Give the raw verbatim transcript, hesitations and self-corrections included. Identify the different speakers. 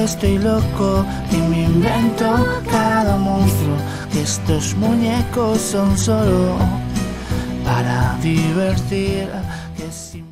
Speaker 1: que estoy loco y me invento cada monstruo, que estos muñecos son solo para divertir, que si